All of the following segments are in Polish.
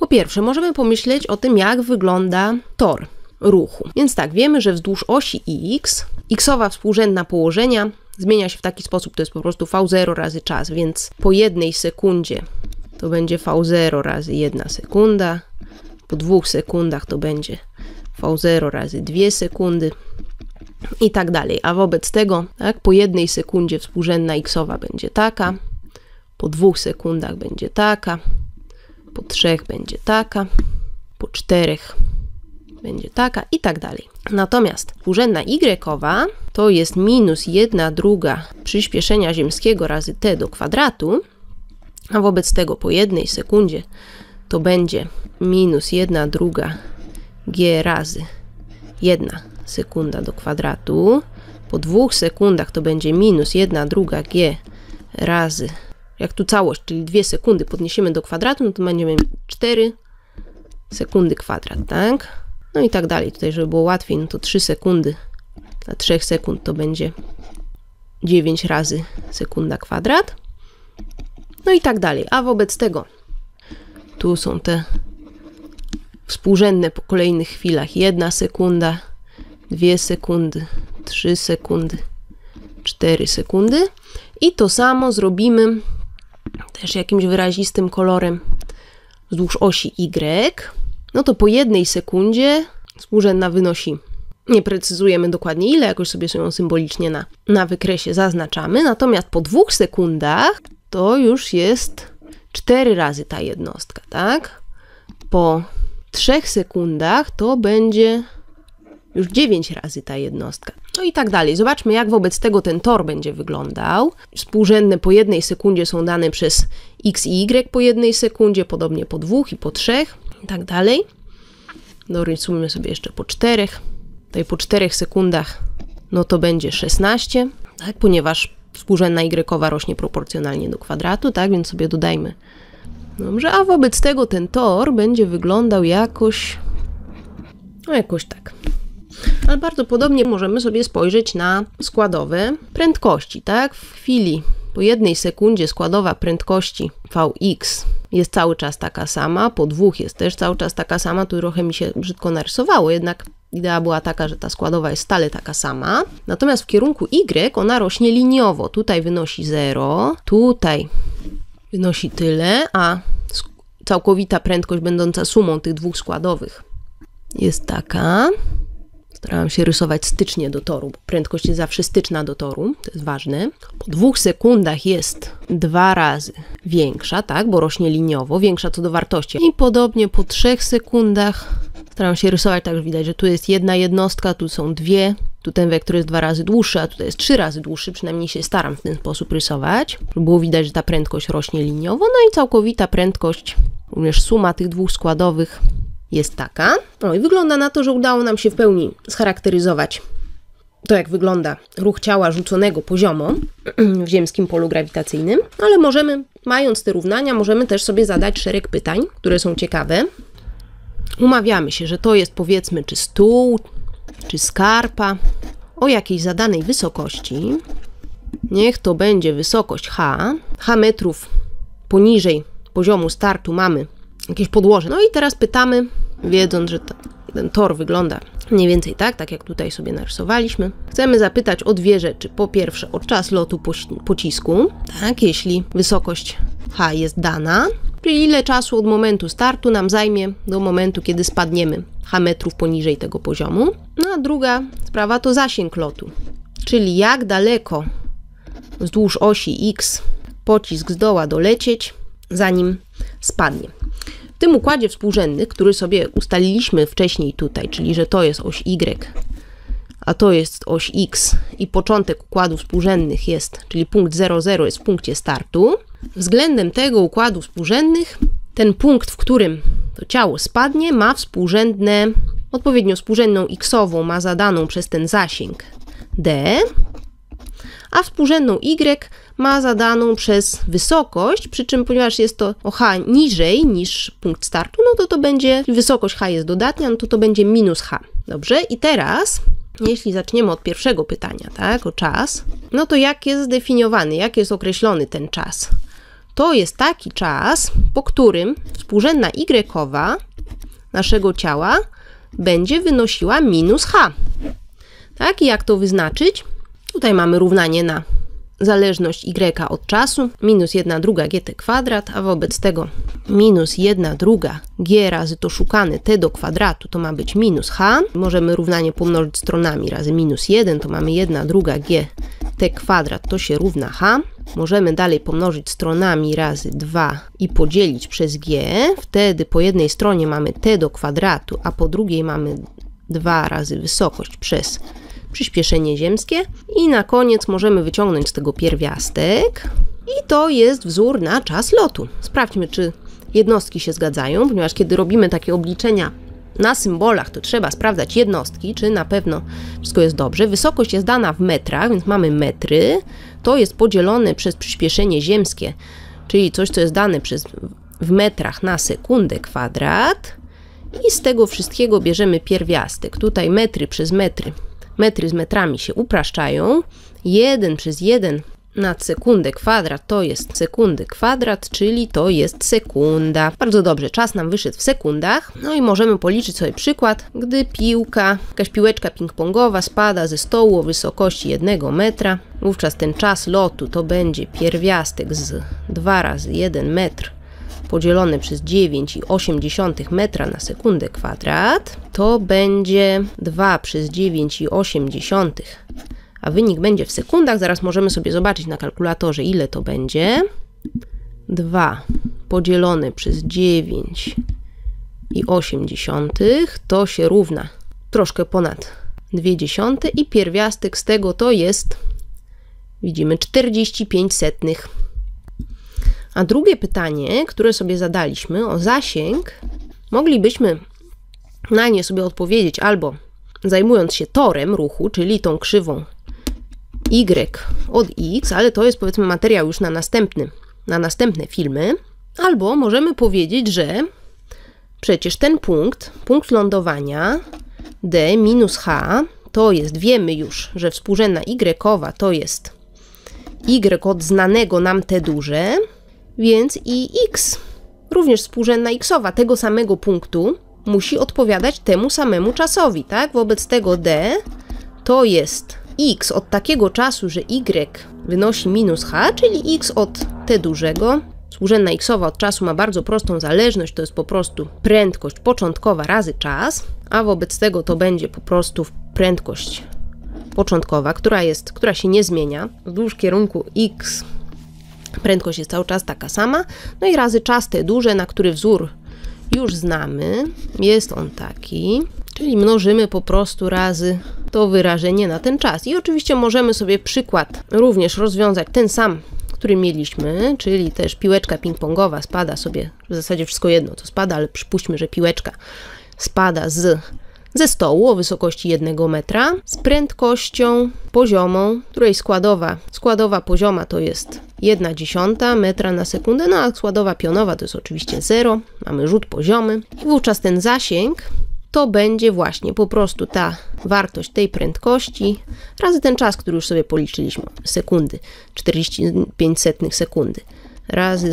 pierwsze możemy pomyśleć o tym, jak wygląda tor ruchu. Więc tak, wiemy, że wzdłuż osi x, xowa współrzędna położenia zmienia się w taki sposób, to jest po prostu v0 razy czas, więc po 1 sekundzie to będzie v0 razy 1 sekunda, po 2 sekundach to będzie v0 razy 2 sekundy i tak dalej. A wobec tego, tak, po 1 sekundzie współrzędna xowa będzie taka, po 2 sekundach będzie taka, po 3 będzie taka, po 4 będzie taka i tak dalej. Natomiast współrzędna y-owa to jest minus 1/2 przyspieszenia ziemskiego razy t do kwadratu, a wobec tego po 1 sekundzie to będzie minus 1/2 g razy 1 sekunda do kwadratu, po 2 sekundach to będzie minus 1/2 g razy, jak tu całość, czyli 2 sekundy podniesiemy do kwadratu, no to będziemy 4 sekundy kwadrat, tak? No i tak dalej. Tutaj, żeby było łatwiej, no to 3 sekundy dla 3 sekund to będzie 9 razy sekunda kwadrat. No i tak dalej. A wobec tego tu są te współrzędne po kolejnych chwilach. 1 sekunda, 2 sekundy, 3 sekundy, 4 sekundy. I to samo zrobimy też jakimś wyrazistym kolorem wzdłuż osi Y. No to po 1 sekundzie współrzędna wynosi, nie precyzujemy dokładnie ile, jakoś sobie ją symbolicznie na wykresie zaznaczamy. Natomiast po 2 sekundach to już jest 4 razy ta jednostka, tak? Po 3 sekundach to będzie już 9 razy ta jednostka. No i tak dalej. Zobaczmy, jak wobec tego ten tor będzie wyglądał. Współrzędne po 1 sekundzie są dane przez x i y po 1 sekundzie, podobnie po 2 i po 3 i tak dalej. Dorysujmy sobie jeszcze po 4. Tutaj po 4 sekundach no to będzie 16, tak? Ponieważ współrzędna y rośnie proporcjonalnie do kwadratu, tak? Więc sobie dodajmy. Dobrze, a wobec tego ten tor będzie wyglądał jakoś, no jakoś tak. Ale bardzo podobnie możemy sobie spojrzeć na składowe prędkości, tak? W chwili po 1 sekundzie składowa prędkości Vx jest cały czas taka sama, po 2 jest też cały czas taka sama, tu trochę mi się brzydko narysowało, jednak idea była taka, że ta składowa jest stale taka sama. Natomiast w kierunku y ona rośnie liniowo, tutaj wynosi 0, tutaj wynosi tyle, a całkowita prędkość będąca sumą tych dwóch składowych jest taka. Starałam się rysować stycznie do toru, bo prędkość jest zawsze styczna do toru, to jest ważne. Po 2 sekundach jest 2 razy większa, tak, bo rośnie liniowo, większa co do wartości. I podobnie po 3 sekundach staram się rysować tak, że widać, że tu jest jedna jednostka, tu są dwie, tu ten wektor jest 2 razy dłuższy, a tutaj jest 3 razy dłuższy, przynajmniej się staram w ten sposób rysować, żeby było widać, że ta prędkość rośnie liniowo, no i całkowita prędkość, również suma tych dwóch składowych jest taka. No i wygląda na to, że udało nam się w pełni scharakteryzować to, jak wygląda ruch ciała rzuconego poziomo w ziemskim polu grawitacyjnym, ale możemy, mając te równania, możemy też sobie zadać szereg pytań, które są ciekawe. Umawiamy się, że to jest, powiedzmy, czy stół, czy skarpa o jakiejś zadanej wysokości. Niech to będzie wysokość h metrów poniżej poziomu startu mamy jakieś podłoże. No i teraz pytamy, wiedząc, że ten tor wygląda mniej więcej tak jak tutaj sobie narysowaliśmy. Chcemy zapytać o dwie rzeczy. Po pierwsze, o czas lotu pocisku, tak, jeśli wysokość h jest dana, czyli ile czasu od momentu startu nam zajmie do momentu, kiedy spadniemy h metrów poniżej tego poziomu. No a druga sprawa to zasięg lotu, czyli jak daleko wzdłuż osi x pocisk zdoła dolecieć, zanim spadnie. W tym układzie współrzędnych, który sobie ustaliliśmy wcześniej tutaj, czyli że to jest oś y, a to jest oś x i początek układu współrzędnych jest, czyli punkt 0,0 jest w punkcie startu, względem tego układu współrzędnych ten punkt, w którym to ciało spadnie, ma współrzędne, odpowiednio współrzędną x-ową ma zadaną przez ten zasięg d, a współrzędną y ma zadaną przez wysokość, przy czym ponieważ jest to o h niżej niż punkt startu, no to będzie, wysokość h jest dodatnia, no to będzie minus h. Dobrze? I teraz, jeśli zaczniemy od pierwszego pytania, tak, o czas, no to jak jest zdefiniowany, jak jest określony ten czas, to jest taki czas, po którym współrzędna y naszego ciała będzie wynosiła minus h. Tak, i jak to wyznaczyć? Tutaj mamy równanie na zależność y od czasu, minus 1/2 gt kwadrat, a wobec tego minus 1/2 g razy to szukane t do kwadratu to ma być minus h. Możemy równanie pomnożyć stronami razy minus 1, to mamy 1/2 g t kwadrat, to się równa h. Możemy dalej pomnożyć stronami razy 2 i podzielić przez g. Wtedy po jednej stronie mamy t do kwadratu, a po drugiej mamy 2 razy wysokość przez przyspieszenie ziemskie. I na koniec możemy wyciągnąć z tego pierwiastek. I to jest wzór na czas lotu. Sprawdźmy, czy jednostki się zgadzają, ponieważ kiedy robimy takie obliczenia na symbolach, to trzeba sprawdzać jednostki, czy na pewno wszystko jest dobrze. Wysokość jest dana w metrach, więc mamy metry. To jest podzielone przez przyspieszenie ziemskie, czyli coś, co jest dane w metrach na sekundę kwadrat. I z tego wszystkiego bierzemy pierwiastek. Tutaj metry przez metry. Metry z metrami się upraszczają. 1 przez 1 nad sekundę kwadrat to jest sekundy kwadrat, czyli to jest sekunda. Bardzo dobrze, czas nam wyszedł w sekundach. No i możemy policzyć sobie przykład, gdy jakaś piłeczka ping-pongowa spada ze stołu o wysokości 1 metra. Wówczas ten czas lotu to będzie pierwiastek z 2 razy 1 metr podzielone przez 9,8 metra na sekundę kwadrat. To będzie 2 przez 9,8. A wynik będzie w sekundach. Zaraz możemy sobie zobaczyć na kalkulatorze, ile to będzie. 2 podzielone przez 9,8 to się równa troszkę ponad 0,2 i pierwiastek z tego to jest, widzimy, 0,45. A drugie pytanie, które sobie zadaliśmy o zasięg, moglibyśmy na nie sobie odpowiedzieć albo zajmując się torem ruchu, czyli tą krzywą y od x, ale to jest, powiedzmy, materiał już na następne filmy, albo możemy powiedzieć, że przecież ten punkt lądowania d minus h, to jest, wiemy już, że współrzędna y to jest y od znanego nam t duże, więc i x, również współrzędna xowa tego samego punktu, musi odpowiadać temu samemu czasowi, tak? Wobec tego d to jest x od takiego czasu, że y wynosi minus h, czyli x od t dużego. Współrzędna xowa od czasu ma bardzo prostą zależność, to jest po prostu prędkość początkowa razy czas, a wobec tego to będzie po prostu prędkość początkowa, która się nie zmienia. Wzdłuż kierunku x prędkość jest cały czas taka sama, no i razy czas t duże, na który wzór już znamy, jest on taki, czyli mnożymy po prostu razy to wyrażenie na ten czas. I oczywiście możemy sobie przykład również rozwiązać ten sam, który mieliśmy, czyli też piłeczka ping-pongowa spada sobie, w zasadzie wszystko jedno to spada, ale przypuśćmy, że piłeczka spada ze stołu o wysokości 1 metra z prędkością poziomą, której składowa pozioma to jest 1/10 metra na sekundę, no a składowa pionowa to jest oczywiście 0, mamy rzut poziomy i wówczas ten zasięg to będzie właśnie po prostu ta wartość tej prędkości razy ten czas, który już sobie policzyliśmy, sekundy, 0,45 sekundy, razy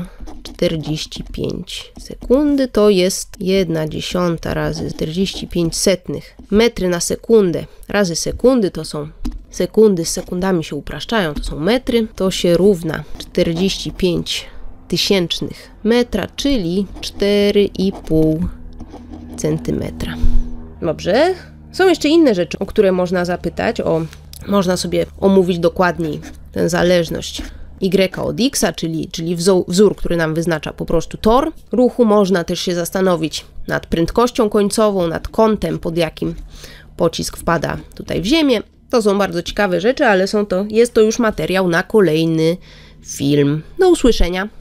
0,45 sekundy to jest 1/10 razy 45 metry na sekundę razy sekundy, to są sekundy, z sekundami się upraszczają, to są metry, to się równa 45 tysięcznych metra, czyli 4,5 centymetra. Dobrze. Są jeszcze inne rzeczy, o które można zapytać, można sobie omówić dokładniej tę zależność y od x, czyli wzór, który nam wyznacza po prostu tor ruchu. Można też się zastanowić nad prędkością końcową, nad kątem, pod jakim pocisk wpada tutaj w ziemię. To są bardzo ciekawe rzeczy, ale jest to już materiał na kolejny film. Do usłyszenia.